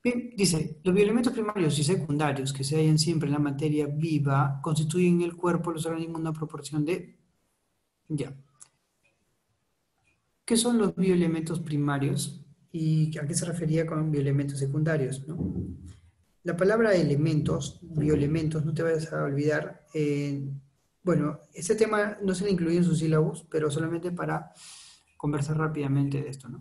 Bien, dice, los bioelementos primarios y secundarios que se hallan siempre en la materia viva constituyen el cuerpo de los organismos una proporción de... Ya. ¿Qué son los bioelementos primarios y a qué se refería con bioelementos secundarios, ¿no? La palabra elementos, bioelementos, no te vayas a olvidar. Bueno, este tema no se le incluye en sus sílabos, pero solamente para conversar rápidamente de esto, ¿no?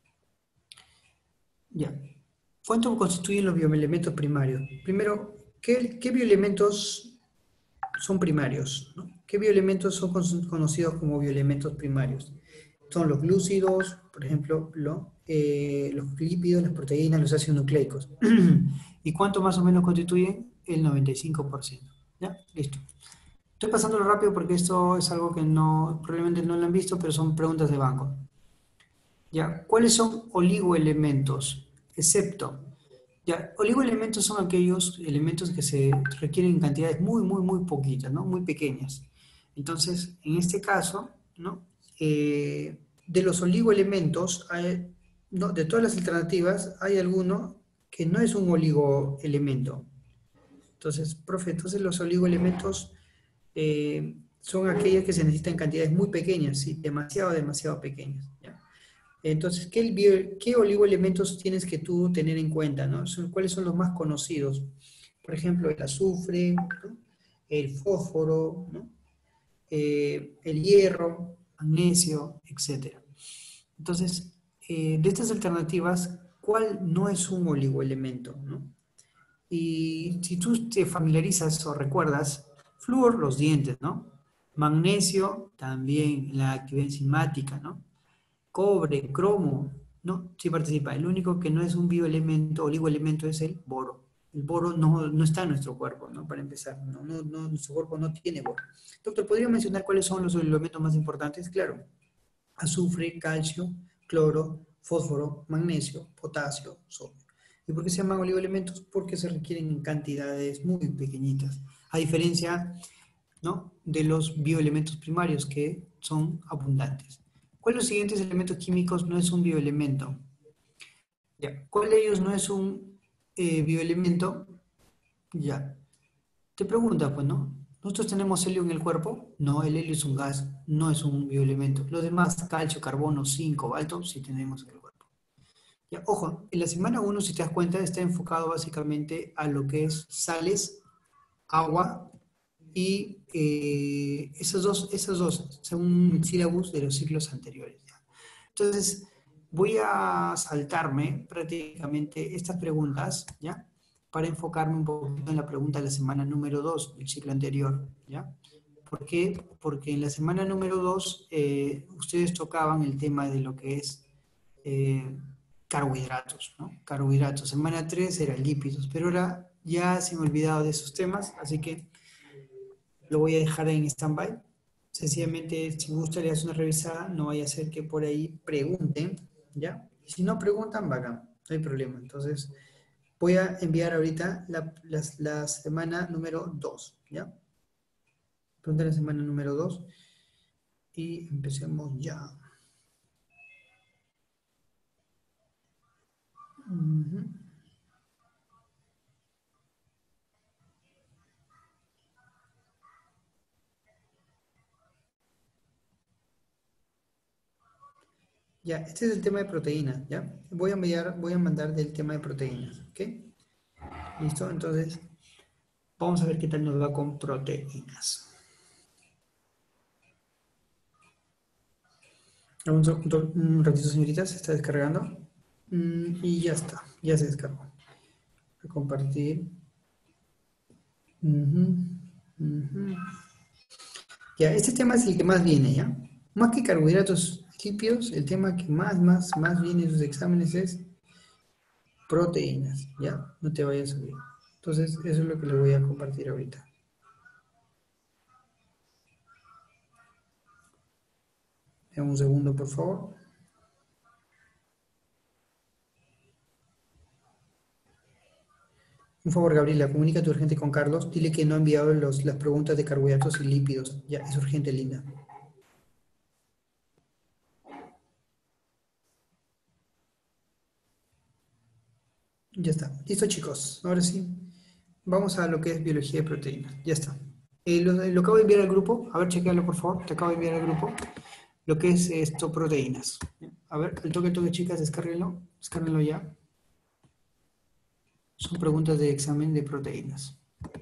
Ya. ¿Cuánto constituyen los bioelementos primarios? Primero, ¿qué bioelementos son primarios, ¿no? ¿Qué bioelementos son conocidos como bioelementos primarios? Son los glúcidos, por ejemplo, los lípidos, las proteínas, los ácidos nucleicos. ¿Y cuánto más o menos constituyen? El 95%. ¿Ya? Listo. Estoy pasándolo rápido porque esto es algo que no, probablemente no lo han visto, pero son preguntas de banco. ¿Ya? ¿Cuáles son oligoelementos? Excepto, ya, oligoelementos son aquellos elementos que se requieren en cantidades muy, muy, muy poquitas, ¿no? Muy pequeñas. Entonces, en este caso, ¿no? De los oligoelementos, ¿no? De todas las alternativas, hay alguno que no es un oligoelemento. Entonces, profe, entonces los oligoelementos son aquellos que se necesitan en cantidades muy pequeñas, ¿sí? Demasiado, demasiado pequeñas, ¿ya? Entonces, ¿qué oligoelementos tienes que tú tener en cuenta, ¿no? ¿Cuáles son los más conocidos? Por ejemplo, el azufre, ¿no? El fósforo, ¿no? El hierro, magnesio, etc. Entonces, de estas alternativas, ¿cuál no es un oligoelemento, ¿no? Y si tú te familiarizas o recuerdas, flúor, los dientes, ¿no? Magnesio, también la actividad enzimática, ¿no? Cobre, cromo, no, sí participa. El único que no es un bioelemento, oligoelemento, es el boro. El boro no está en nuestro cuerpo, ¿no? Para empezar, nuestro cuerpo no tiene boro. Doctor, ¿podría mencionar cuáles son los elementos más importantes? Claro, azufre, calcio, cloro, fósforo, magnesio, potasio, sodio. ¿Y por qué se llaman oligoelementos? Porque se requieren en cantidades muy pequeñitas, a diferencia, ¿no? De los bioelementos primarios que son abundantes. ¿Cuál de los siguientes elementos químicos no es un bioelemento? Ya. ¿Cuál de ellos no es un bioelemento? Ya. Te pregunta, pues, ¿no? ¿Nosotros tenemos helio en el cuerpo? No, el helio es un gas, no es un bioelemento. Los demás, calcio, carbono, zinc, cobalto, sí tenemos en el cuerpo. Ya, ojo, en la semana 1, si te das cuenta, está enfocado básicamente a lo que es sales, agua y esas dos son sílabus de los ciclos anteriores. ¿Ya? Entonces, voy a saltarme prácticamente estas preguntas, ¿ya? Para enfocarme un poquito en la pregunta de la semana número 2 del ciclo anterior, ¿ya? ¿Por qué? Porque en la semana número 2 ustedes tocaban el tema de lo que es eh, carbohidratos, ¿no? Carbohidratos. Semana 3 era lípidos, pero ahora ya se me ha olvidado de esos temas, así que lo voy a dejar en stand-by. Sencillamente, si gusta, le das una revisada, no vaya a ser que por ahí pregunten, ¿ya? Y si no preguntan, bacán, no hay problema. Entonces, voy a enviar ahorita la semana número 2, ¿ya? Pregunta la semana número 2 y empecemos ya. Uh-huh. Ya, este es el tema de proteínas, ¿ya? Voy a mandar del tema de proteínas, ¿ok? ¿Listo? Entonces, vamos a ver qué tal nos va con proteínas. Un ratito, señorita, se está descargando. Y ya está, ya se descargó. Voy a compartir. Ya, este tema es el que más viene, ¿ya? Más que carbohidratos lípidos, el tema que más viene en sus exámenes es proteínas, ¿ya? No te vayas a subir. Entonces, eso es lo que le voy a compartir ahorita. Dame un segundo, por favor. Un favor, Gabriela, comunícate urgente con Carlos. Dile que no ha enviado las preguntas de carbohidratos y lípidos. Ya, es urgente, linda. Ya está. Listo, chicos. Ahora sí. Vamos a lo que es biología de proteínas. Ya está. Lo acabo de enviar al grupo. A ver, chequealo, por favor. Te acabo de enviar al grupo. Lo que es esto, proteínas. A ver, el toque, chicas, descárguenlo. Descárguenlo ya. Son preguntas de examen de proteínas.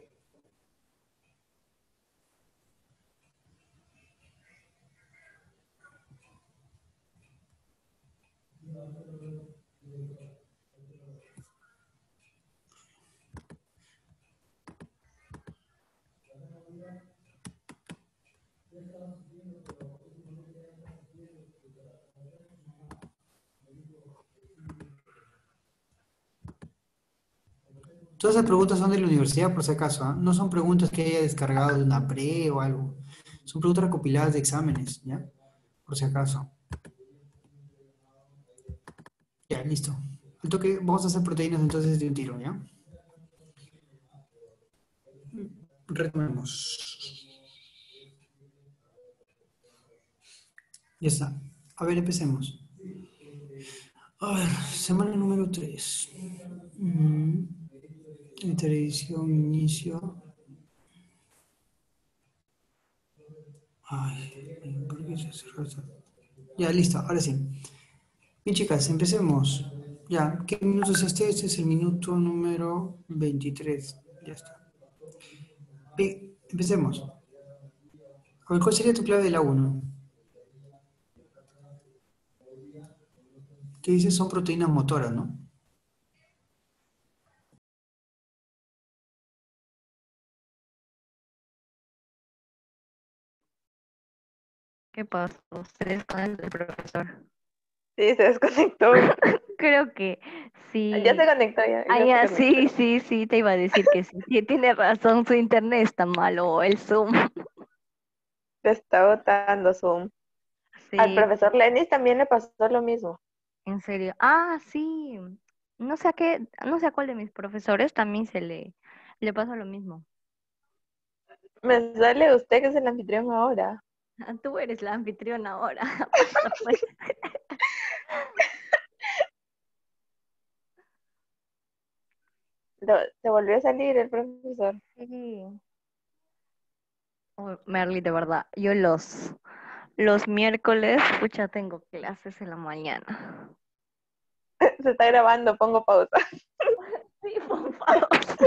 Todas esas preguntas son de la universidad, por si acaso, ¿ah? No son preguntas que haya descargado de una pre o algo. Son preguntas recopiladas de exámenes, ¿ya? Por si acaso. Ya, listo. El toque, vamos a hacer proteínas entonces de un tiro, ¿ya? Retomemos. Ya está. A ver, empecemos. A ver, semana número 3. Edición, inicio. Ay, ¿por qué se cerró esto? Ya, listo, ahora sí. Bien, chicas, empecemos. Ya, ¿qué minuto es este? Este es el minuto número 23. Ya está. Bien, empecemos. A ver, ¿cuál sería tu clave de la uno? ¿Qué dice? Son proteínas motoras, ¿no? ¿Qué pasó? Se desconectó el profesor. Sí, se desconectó. Creo que Ya se sí. conectó, ya, Ah, ya se ya, conectó. sí, sí, sí, te iba a decir que sí. Sí, tiene razón, su internet está malo, o el Zoom. Se está botando Zoom. Al Sí, profesor Lenis también le pasó lo mismo. en serio. Ah, sí. No sé a qué, no sé a cuál de mis profesores también le pasa lo mismo. Me sale usted que es el anfitrión ahora. Tú eres la anfitriona ahora. Pasa pues. Se volvió a salir el profesor. Sí. Oh, Merly, de verdad, yo los miércoles, pucha, tengo clases en la mañana. Se está grabando, pongo pausa. Sí, por favor.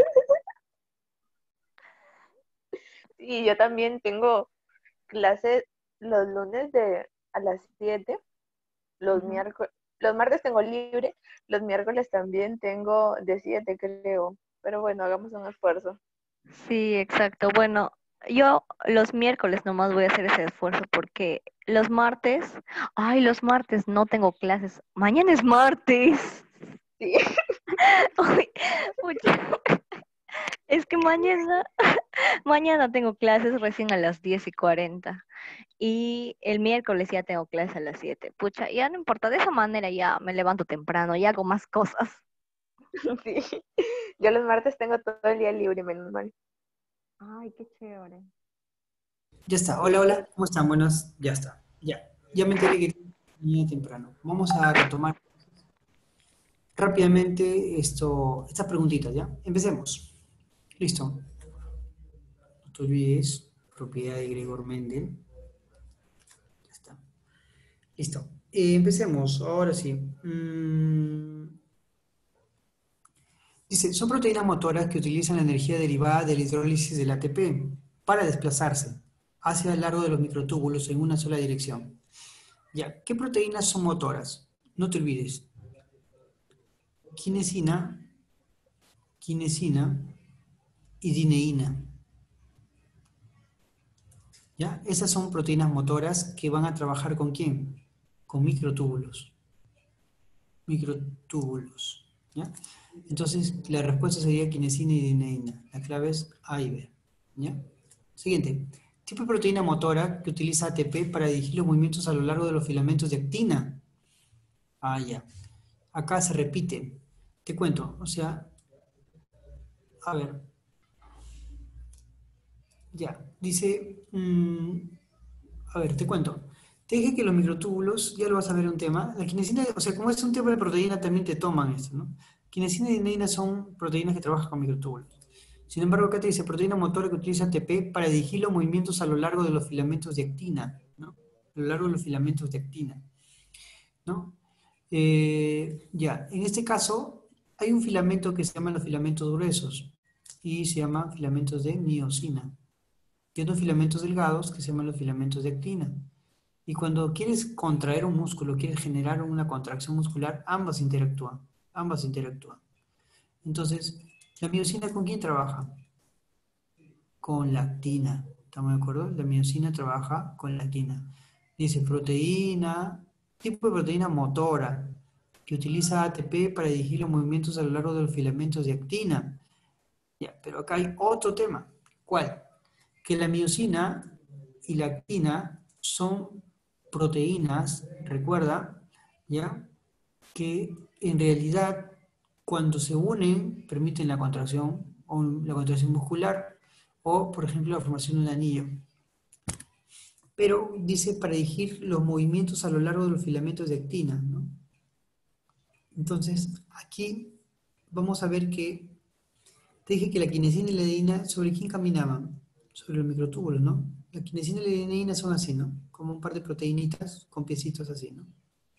Y yo también tengo clases los lunes a las 7, los Ujú. miércoles, los martes tengo libre, los miércoles también tengo de 7, creo. Pero bueno, hagamos un esfuerzo. Sí, exacto. Bueno, yo los miércoles nomás voy a hacer ese esfuerzo porque los martes no tengo clases. Mañana es martes. Sí. Uy, pucha, es que mañana tengo clases recién a las 10:40 y el miércoles ya tengo clases a las 7. Pucha, ya no importa, de esa manera ya me levanto temprano y hago más cosas. Sí. Yo los martes tengo todo el día libre, menos mal. Ay, qué chévere. Ya está. Hola, Sí. hola. ¿Cómo están? Buenas. Ya está. Ya. Ya me enteré que tenía temprano. Vamos a retomar rápidamente estas preguntitas, ¿ya? Empecemos. Listo. No te olvides. Propiedad de Gregor Mendel. Ya está. Listo. Empecemos. Ahora sí. Dice, son proteínas motoras que utilizan la energía derivada de la hidrólisis del ATP para desplazarse hacia el largo de los microtúbulos en una sola dirección. Ya, ¿qué proteínas son motoras? No te olvides. Kinesina, quinesina y dineína. ¿Ya? Esas son proteínas motoras que van a trabajar ¿con quién? Con microtúbulos. Microtúbulos. ¿Ya? Entonces, la respuesta sería quinesina y dineína. La clave es A y B. ¿Ya? Siguiente. Tipo de proteína motora que utiliza ATP para dirigir los movimientos a lo largo de los filamentos de actina. Ah, ya. Acá se repite. Te cuento. O sea, a ver. Ya. Dice. A ver, te cuento. Te dije que los microtúbulos, ya lo vas a ver un tema. La quinesina, o sea, como es un tema de proteína, también te toman esto, ¿no? Quinesina y adenina son proteínas que trabajan con microtúbulos. Sin embargo, acá te dice proteína motora que utiliza ATP para dirigir los movimientos a lo largo de los filamentos de actina, ¿no? A lo largo de los filamentos de actina, ¿no? Ya, en este caso hay un filamento que se llama los filamentos gruesos y se llama filamentos de miosina. Y otros filamentos delgados que se llaman los filamentos de actina. Y cuando quieres contraer un músculo, quieres generar una contracción muscular, ambas interactúan. Ambas interactúan. Entonces, ¿la miosina con quién trabaja? Con la actina. ¿Estamos de acuerdo? La miosina trabaja con la actina. Dice proteína, tipo de proteína motora, que utiliza ATP para dirigir los movimientos a lo largo de los filamentos de actina. Ya, pero acá hay otro tema. ¿Cuál? Que la miosina y la actina son proteínas, recuerda, ¿ya? Que en realidad cuando se unen permiten la contracción o la contracción muscular o, por ejemplo, la formación de un anillo. Pero dice para dirigir los movimientos a lo largo de los filamentos de actina, ¿no? Entonces, aquí vamos a ver que te dije que la quinesina y la adenina, ¿sobre quién caminaban? Sobre los microtúbulos, ¿no? La quinesina y la adenina son así, ¿no? Como un par de proteínitas con piecitos así, ¿no?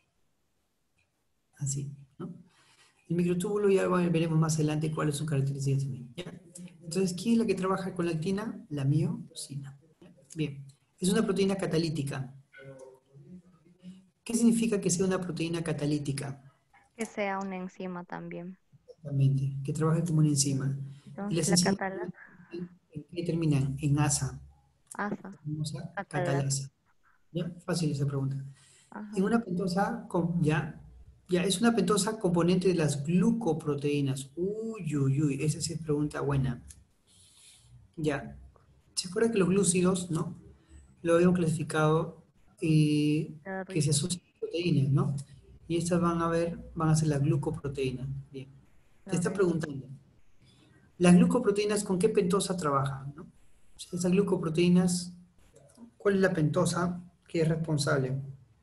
Así, ¿no? El microtúbulo ya veremos más adelante cuáles son sus características también, ¿ya? Entonces, ¿quién es la que trabaja con la actina? La miosina. Bien, es una proteína catalítica. ¿Qué significa que sea una proteína catalítica? Que sea una enzima también. Exactamente, que trabaje como una enzima. Y Entonces, las la enzimas, ¿en qué terminan? En asa. asa, Famosa catalasa. catalasa. ¿Ya? Fácil esa pregunta. Ajá. En una pentosa, ya es una pentosa componente de las glucoproteínas. Uy, uy, uy, esa sí es pregunta buena. Ya. ¿Se acuerda que los glúcidos, ¿no? Lo habíamos clasificado que se asocian a proteínas, ¿no? Y estas van a ser las glucoproteínas. Bien. Te está preguntando, ¿las glucoproteínas con qué pentosa trabajan, ¿no? O sea, esas glucoproteínas, ¿cuál es la pentosa que es responsable?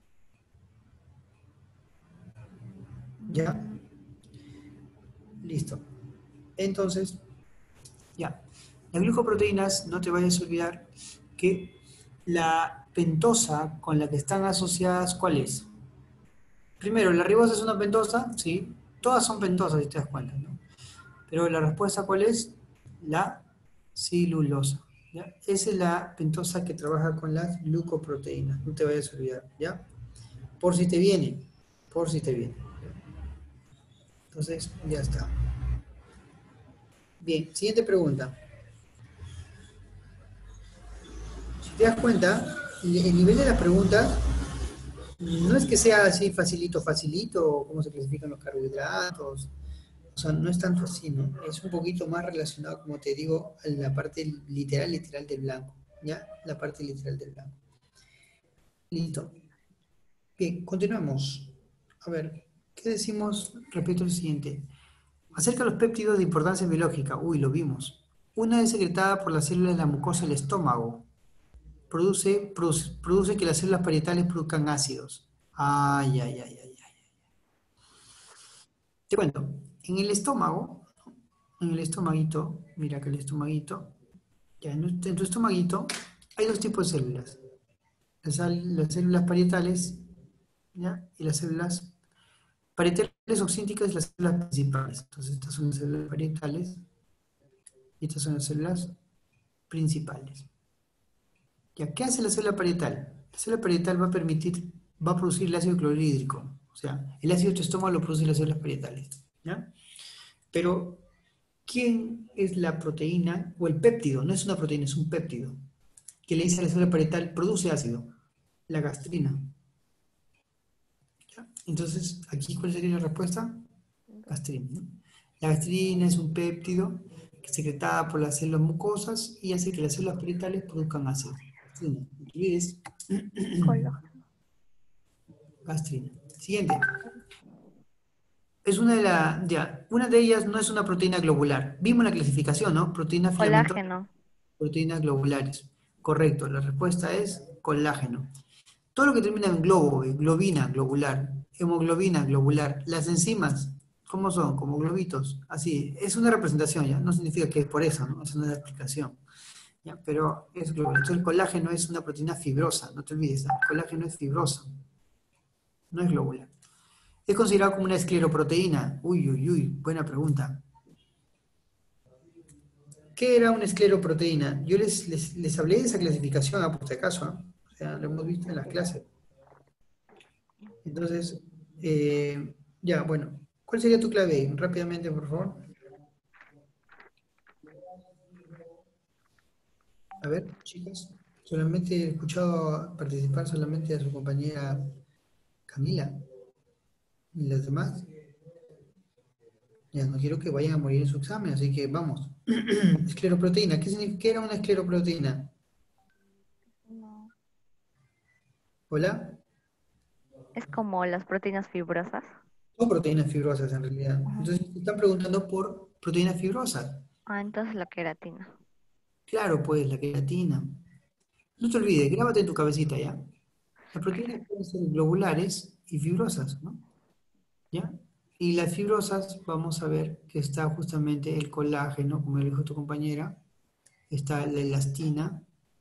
¿Ya? Listo. Entonces, ya. Las glucoproteínas, no te vayas a olvidar que la pentosa con la que están asociadas, ¿cuál es? Primero, ¿la ribosa es una pentosa? Sí. Todas son pentosas, si te das cuenta, ¿no? Pero la respuesta, ¿cuál es? La celulosa. ¿Ya? Esa es la pentosa que trabaja con las glucoproteínas. No te vayas a olvidar, ¿ya? Por si te viene. Por si te viene. Entonces, ya está. Bien, siguiente pregunta. Si te das cuenta, el nivel de las preguntas no es que sea así facilito, facilito, cómo se clasifican los carbohidratos. O sea, no es tanto así, ¿no? Es un poquito más relacionado, como te digo, a la parte literal del blanco, ¿ya? La parte literal del blanco. Listo. Bien, continuamos. A ver, ¿qué decimos respecto al siguiente? Acerca de los péptidos de importancia biológica. Uy, lo vimos. Una es secretada por las células de la mucosa del estómago. Produce que las células parietales produzcan ácidos. Ay, ay, ay, ay, ay. Te cuento, en el estómago, en el estomaguito, mira que el estomaguito, ya en tu estomaguito hay dos tipos de células. Las células parietales, ¿ya? Y las células parietales oxínticas y las células principales. Entonces estas son las células parietales y estas son las células principales. ¿Ya? ¿Qué hace la célula parietal? La célula parietal va a producir el ácido clorhídrico. O sea, el ácido de tu estómago lo producen las células parietales. ¿Ya? Pero, ¿quién es la proteína o el péptido? No es una proteína, es un péptido. Que le dice a la célula parietal, produce ácido. La gastrina. ¿Ya? Entonces, aquí, ¿cuál sería la respuesta? Gastrina, ¿no? La gastrina es un péptido que es secretada por las células mucosas y hace que las células parietales produzcan ácido. Gastrina. ¿Entiendes? Gastrina. Siguiente. Es una de ellas no es una proteína globular. Vimos la clasificación, ¿no? Proteína filamentosa, Colágeno. proteínas globulares. Correcto, la respuesta es colágeno. Todo lo que termina en globo, globina, globular, hemoglobina, globular. Las enzimas, ¿Cómo son? Como globitos. Así, es una representación, ¿ya? No significa que es por eso, ¿no? Es una explicación. ¿Ya? Pero es globular. Entonces el colágeno es una proteína fibrosa, no te olvides, ¿no? El colágeno es fibroso, no es globular. ¿Es considerado como una escleroproteína? Uy, uy, uy, buena pregunta. ¿Qué era una escleroproteína? Yo les hablé de esa clasificación, por si acaso, ¿no? O sea, lo hemos visto en las clases. Entonces, ya, bueno. ¿Cuál sería tu clave ahí? Rápidamente, por favor. A ver, chicas. Solamente he escuchado participar solamente a su compañera Camila. ¿Y las demás? Ya no quiero que vayan a morir en su examen, así que vamos. Escleroproteína. ¿Qué significa? ¿Qué era una escleroproteína? No. ¿Hola? Es como las proteínas fibrosas. Son proteínas fibrosas en realidad. Ujú. Entonces, te están preguntando por proteínas fibrosas. Ah, entonces la queratina. Claro, pues, la queratina. No te olvides, grábate en tu cabecita, ¿ya? Las proteínas pueden ser globulares y fibrosas, ¿no? ¿Ya? Y las fibrosas, vamos a ver que está justamente el colágeno, como lo dijo tu compañera, está la elastina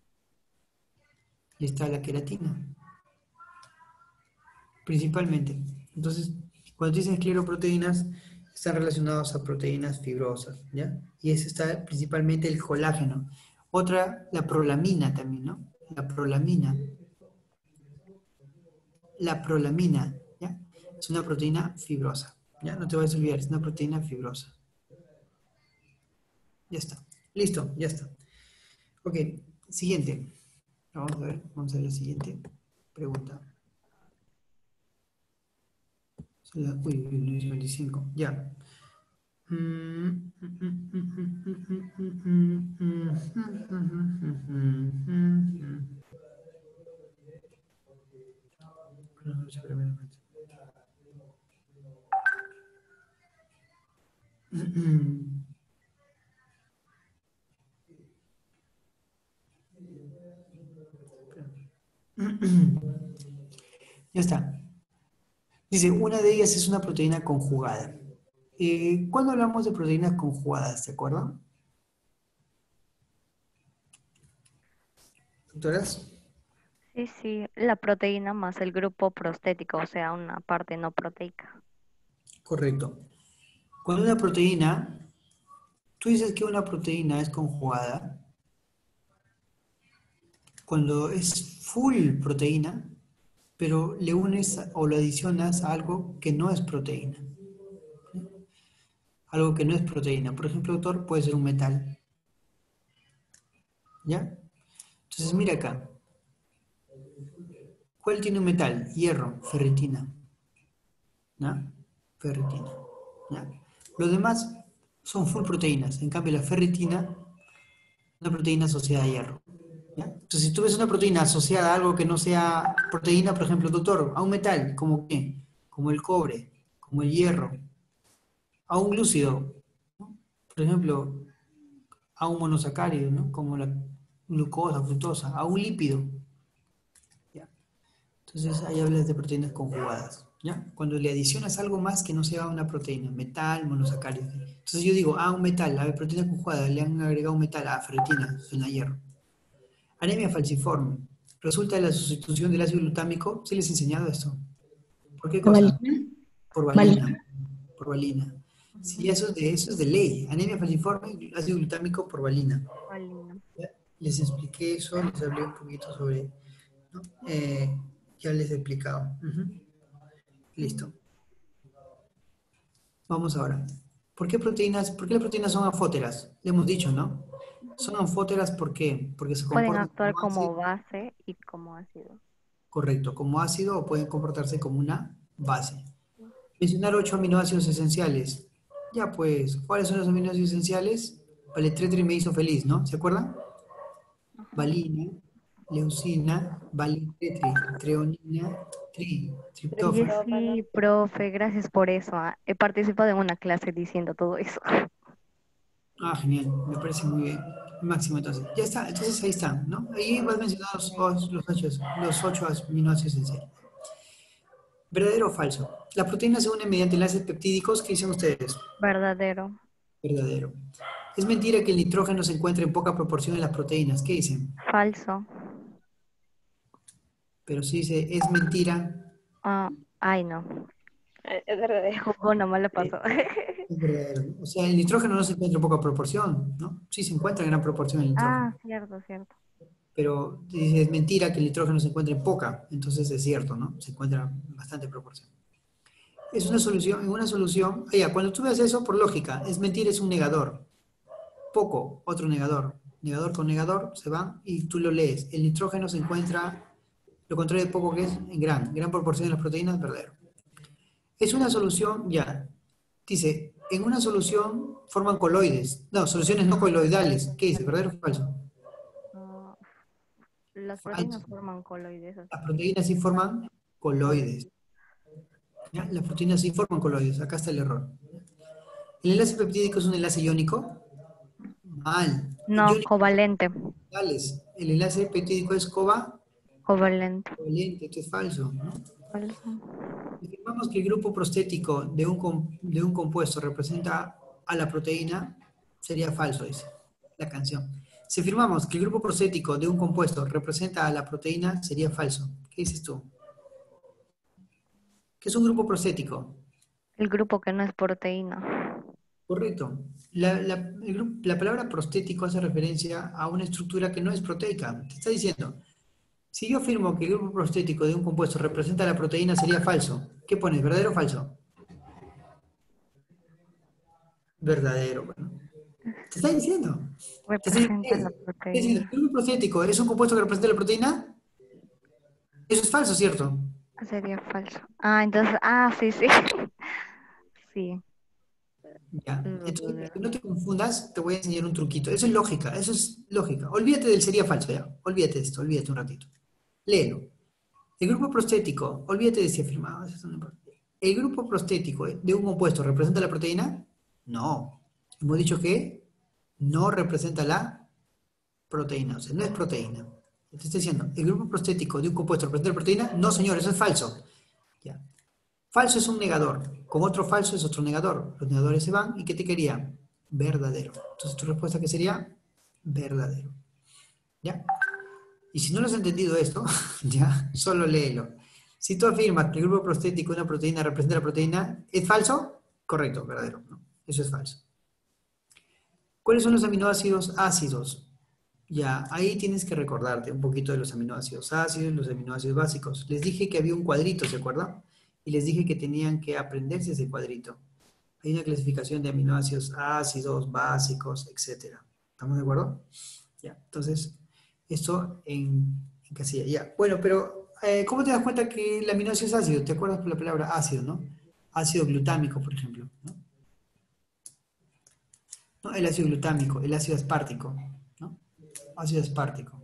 y está la queratina, principalmente. Entonces, cuando dicen escleroproteínas, están relacionados a proteínas fibrosas, ¿ya? Y ese está principalmente el colágeno. Otra, la prolamina también, ¿no? La prolamina. La prolamina, ¿ya? Es una proteína fibrosa, ¿ya? No te vayas a olvidar, es una proteína fibrosa. Ya está. Listo, ya está. Ok, siguiente. Vamos a ver la siguiente pregunta. Uy, Luis 25, ya. Ya está. Dice, una de ellas es una proteína conjugada. ¿Cuándo hablamos de proteínas conjugadas? ¿Se acuerdan? Doctoras, Sí, sí, la proteína más el grupo prostético, o sea, una parte no proteica. correcto. Cuando una proteína, tú dices que una proteína es conjugada, cuando es full proteína, pero le unes o lo adicionas a algo que no es proteína. Algo que no es proteína. Por ejemplo, doctor, puede ser un metal. ¿Ya? Entonces, mira acá. ¿Cuál tiene un metal? Hierro, ferritina. ¿Ya? Ferritina. ¿Ya? Los demás son full proteínas. En cambio, la ferritina es una proteína asociada a hierro. ¿Ya? Entonces, si tú ves una proteína asociada a algo que no sea proteína, por ejemplo, doctor, a un metal, ¿como qué? Como el cobre, como el hierro, a un glúcido, ¿no? Por ejemplo, a un monosacárido, ¿no? Como la glucosa, fructosa, a un lípido. ¿Ya? Entonces ahí hablas de proteínas conjugadas. ¿Ya? Cuando le adicionas algo más que no sea una proteína, metal, monosacárido. Entonces yo digo, un metal, a ver, proteína conjugada, le han agregado un metal, ferritina, suena hierro. Anemia falciforme. Resulta de la sustitución del ácido glutámico. ¿Sí les he enseñado esto? ¿Por qué cosa? ¿Valina? Por ¿Valina? valina. Por valina. Sí, eso es de ley. Anemia falciforme, ácido glutámico por valina. Valina. ¿Ya? Les expliqué eso, les hablé un poquito sobre, ¿no? Ya les he explicado. Ujú. Listo. Vamos ahora. ¿Por qué las proteínas son anfóteras? Le hemos dicho, ¿no? Son anfóteras ¿por qué? Porque se Pueden comportan actuar como ácido, como base y como ácido. correcto, como ácido o pueden comportarse como una base. Mencionar 8 aminoácidos esenciales. Ya pues, ¿cuáles son los aminoácidos esenciales? Valetretri me hizo feliz, ¿no? ¿Se acuerdan? Ajá. Valina, leucina, valetretri, treonina, Oye, triptófano. Triptófano. sí, profe, gracias por eso. He participado en una clase diciendo todo eso. Genial, me parece muy bien. Máximo, entonces. Ya está, entonces ahí están, ¿no? Ahí vas a mencionar los 8 aminoácidos esenciales. ¿Verdadero o falso? Las proteínas se unen mediante enlaces peptídicos. ¿Qué dicen ustedes? Verdadero. Verdadero. Es mentira que el nitrógeno se encuentre en poca proporción en las proteínas. ¿Qué dicen? Falso. Pero si dice es mentira, Ah, ay, no. Es verdadero. Jugó, nomás le pasó. es verdadero. O sea, el nitrógeno no se encuentra en poca proporción, ¿no? Sí se encuentra en gran proporción el nitrógeno. Ah, cierto, cierto. Pero dice es mentira que el nitrógeno se encuentre en poca. Entonces es cierto, ¿no? Se encuentra en bastante proporción. Es una solución, en una solución, cuando tú ves eso, por lógica, es mentir, es un negador. Poco, otro negador. Negador con negador se van y tú lo lees. El nitrógeno se encuentra, lo contrario de poco que es, en gran proporción de las proteínas, verdadero. Es una solución, ya, dice, en una solución forman coloides. No, soluciones no coloidales. ¿Qué dice? ¿Verdadero o falso? Ah, las proteínas Falso. forman coloides, Las así que proteínas sí forman coloides. coloides. ¿Ya? Las proteínas sí forman coloides. Acá está el error. ¿El enlace peptídico es un enlace iónico? Mal. No, Iónico, covalente. el enlace peptídico es Covalente. covalente, esto es falso, ¿no? Falso. Afirmamos que el grupo prostético de un compuesto representa a la proteína, sería falso, dice la canción. Si afirmamos que el grupo prostético de un compuesto representa a la proteína, sería falso. ¿Qué dices tú? ¿Qué es un grupo prostético? El grupo que no es proteína. Correcto. La palabra prostético hace referencia a una estructura que no es proteica. Te está diciendo, si yo afirmo que el grupo prostético de un compuesto representa a la proteína, sería falso. ¿Qué pones? ¿Verdadero o falso? Verdadero. Bueno. Te está diciendo. Te está diciendo, Representa la ¿qué es? ¿El proteína. grupo prostético es un compuesto que representa la proteína? Eso es falso, ¿cierto? Sería falso. Ah, entonces, sí, sí. Sí. Ya. Entonces, para que Verdadero. no te confundas, te voy a enseñar un truquito. Eso es lógica, eso es lógica. Olvídate del sería falso, ya. Olvídate de esto, olvídate un ratito. Léelo. El grupo prostético, olvídate de si afirmado. Eso no importa. ¿El grupo prostético de un compuesto representa la proteína? No. Hemos dicho que no representa la proteína, o sea, no es proteína. Te estoy diciendo, ¿el grupo prostético de un compuesto representa la proteína? No, señor, eso es falso. Ya. Falso es un negador, con otro falso es otro negador. Los negadores se van, ¿y qué te quería? Verdadero. Entonces tu respuesta que sería verdadero. ¿Ya? Y si no lo has entendido esto, ya, solo léelo. Si tú afirmas que el grupo prostético de una proteína representa la proteína, ¿es falso? Correcto, verdadero. No, eso es falso. ¿Cuáles son los aminoácidos ácidos? Ya, ahí tienes que recordarte un poquito de los aminoácidos ácidos, los aminoácidos básicos. Les dije que había un cuadrito, ¿se acuerdan? Y les dije que tenían que aprenderse ese cuadrito. Hay una clasificación de aminoácidos ácidos, básicos, etcétera. ¿Estamos de acuerdo? Ya, entonces, esto en casilla. Ya, bueno, pero ¿cómo te das cuenta que el aminoácido es ácido? ¿Te acuerdas por la palabra ácido, no? Ácido glutámico, por ejemplo, ¿no? ¿No? El ácido glutámico, el ácido aspartico, ¿no? Ácido aspartico.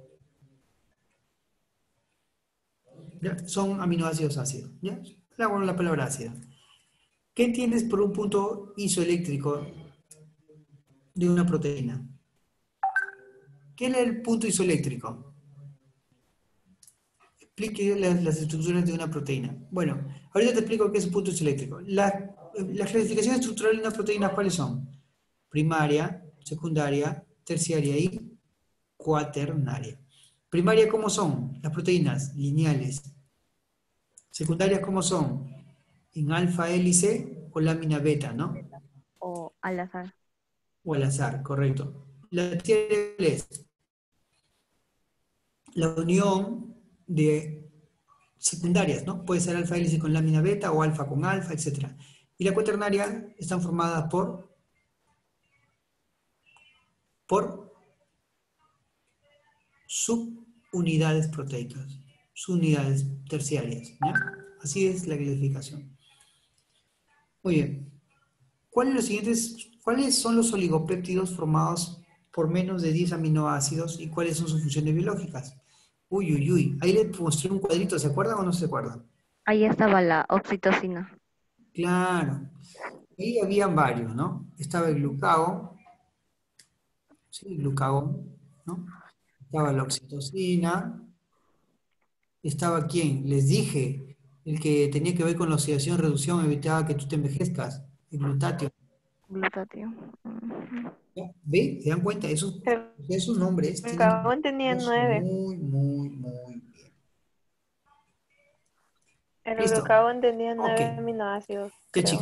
¿Ya? Son aminoácidos ácidos, ¿ya? Bueno, la palabra ácida. ¿Qué tienes por un punto isoeléctrico de una proteína? ¿Qué es el punto isoeléctrico? Explique las estructuras de una proteína. Bueno, ahorita te explico qué es un punto isoeléctrico. Las clasificaciones estructurales de una proteína, ¿cuáles son? Primaria, secundaria, terciaria y cuaternaria. Primaria, ¿cómo son? Las proteínas lineales. Secundarias, ¿cómo son? En alfa hélice o lámina beta, ¿no? O al azar. O al azar, correcto. La terciaria es la unión de secundarias, ¿no? Puede ser alfa hélice con lámina beta o alfa con alfa, etc. Y la cuaternaria están formadas por subunidades proteicas, subunidades terciarias, ¿ya? Así es la clasificación. Muy bien. ¿Cuáles son los oligopéptidos formados por menos de 10 aminoácidos y cuáles son sus funciones biológicas? Uy, uy, uy. Ahí le mostré un cuadrito, ¿se acuerdan o no se acuerdan? Ahí estaba la oxitocina. Claro. Ahí habían varios, ¿no? Estaba el glucagón, ¿sí? El glucagón, ¿no? Estaba la oxitocina. ¿Estaba quién? Les dije, El que tenía que ver con la oxidación y reducción evitaba que tú te envejezcas. El glutatio. Glutatio. Ujú. ¿Ya? ¿Ve? ¿Se dan cuenta? El Esos nombres tienen que carbón tenía ser 9. muy, muy, muy bien. El Listo. glucagón tenía Ok. 9 aminoácidos, Ya, creo. chica.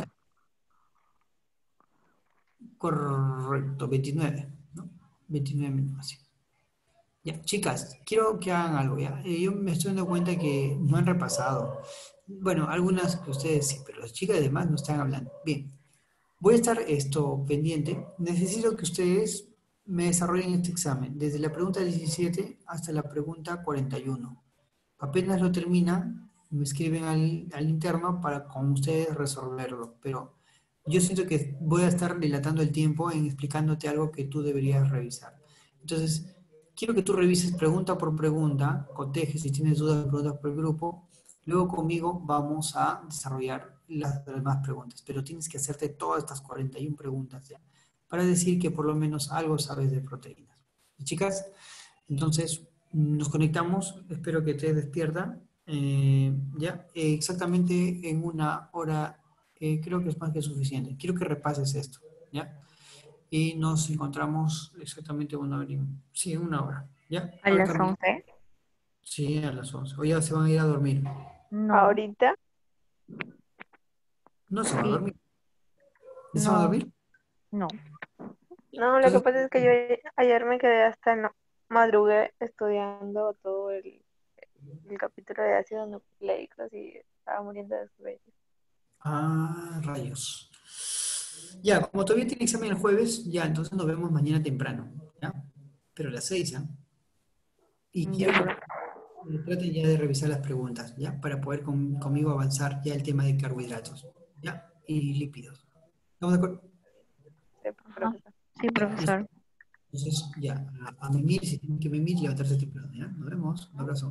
Correcto. 29. ¿No? 29 minutos. Ya, chicas, quiero que hagan algo, ¿ya? Yo me estoy dando cuenta que no han repasado. Bueno, algunas de ustedes sí, pero las chicas además no están hablando. Bien, voy a estar pendiente. Necesito que ustedes me desarrollen este examen, desde la pregunta 17 hasta la pregunta 41. Apenas lo terminan, me escriben al interno para con ustedes resolverlo. Pero yo siento que voy a estar dilatando el tiempo en explicándote algo que tú deberías revisar. Entonces, quiero que tú revises pregunta por pregunta, cotejes si tienes dudas, preguntas por el grupo. Luego conmigo vamos a desarrollar las demás preguntas, pero tienes que hacerte todas estas 41 preguntas ya, para decir que por lo menos algo sabes de proteínas. ¿Y chicas? Entonces, nos conectamos, espero que te despierta. Exactamente en una hora, creo que es más que suficiente. Quiero que repases esto, ¿ya? Y nos encontramos exactamente una hora, sí, en una hora, ¿ya? ¿A Al las camino, 11? sí, a las 11. O ya se van a ir a dormir. No, Ahorita, No se van a sí, dormir. ¿Ya se van a no, dormir? no. Ya. no, lo que Entonces, pasa es que yo ayer me quedé hasta en la madrugada estudiando todo el capítulo de ácidos nucleicos y estaba muriendo de sueño. rayos. Ya, como todavía tiene examen el jueves, ya, entonces nos vemos mañana temprano, ¿ya? Pero a las 6, ¿ah? Y quiero que Ya. traten ya de revisar las preguntas, ¿ya? Para poder conmigo avanzar ya el tema de carbohidratos, ¿ya? Y lípidos. ¿Estamos de acuerdo? Sí, Ajá. profesor. Sí, Ya, listo. profesor. Entonces, ya, a mimir, si tienen que mimir, levantarse temprano, ¿ya? Nos vemos. Un abrazo.